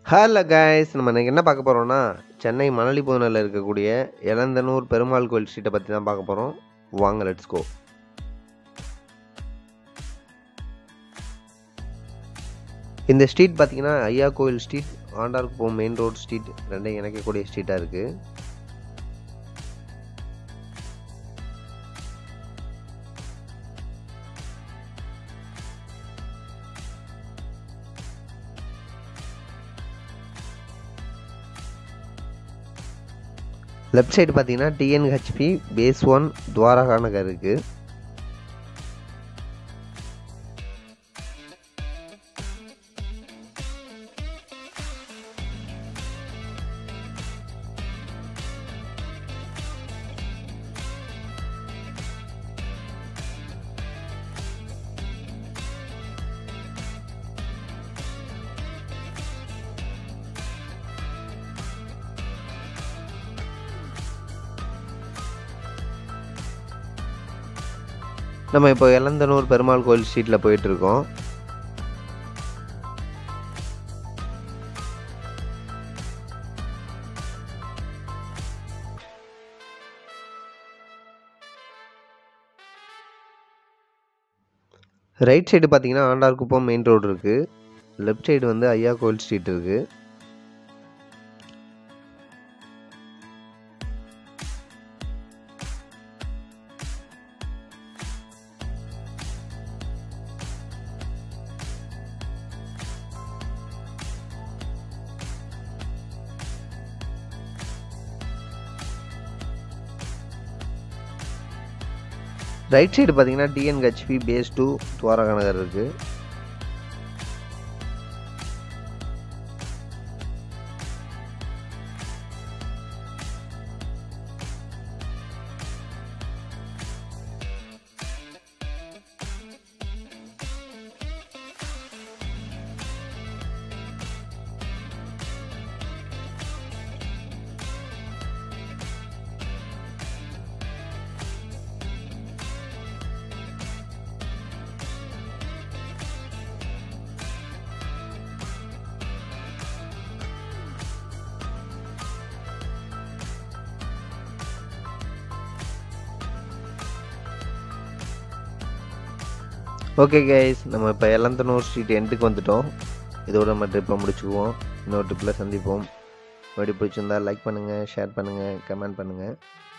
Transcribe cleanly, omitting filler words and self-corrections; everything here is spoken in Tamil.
ஹலோ கைஸ், நம்ம இன்னைக்கு என்ன பார்க்க போகிறோம்னா சென்னை மணலிபுதூரில் இருக்கக்கூடிய எலந்தனூர் பெருமாள் கோயில் ஸ்ட்ரீட்டை பற்றி தான் பார்க்க போகிறோம். வாங்க, லெட்ஸ் கோ. இந்த ஸ்ட்ரீட் பார்த்தீங்கன்னா Ayya Koil street, Andarkuppam main road street ரெண்டையும் இணைக்கக்கூடிய ஸ்ட்ரீட்டாக இருக்குது. லெஃப்ட் சைடு பார்த்தீங்கன்னா டிஎன்ஹெச்பி பேஸ் 1 துவாரகா நகர் இருக்குது. நம்ம இப்போ எலந்தனூர் பெருமாள் கோயில் ஸ்ட்ரீட்டில் போயிட்டுருக்கோம். ரைட் சைடு பார்த்தீங்கன்னா ஆண்டார்குப்பம் மெயின் ரோடு இருக்குது. லெஃப்ட் சைடு வந்து ஐயா கோயில் ஸ்ட்ரீட் இருக்குது. ரைட் சைடு பார்த்தீங்கன்னா டிஎன்ஹெச்பி பேஸ் 2 துவாரகா நகர் இருக்குது. ஓகே கைஸ், நம்ம இப்போ எலந்தனூர் ஸ்ட்ரீட் எண்டுக்கு வந்துட்டோம். இதோட நம்ம ட்ரிப்பை முடிச்சுக்குவோம். இன்னொரு ட்ரிப்பில் சந்திப்போம். வீடியோ பிடிச்சிருந்தா லைக் பண்ணுங்கள், ஷேர் பண்ணுங்கள், கமெண்ட் பண்ணுங்கள்.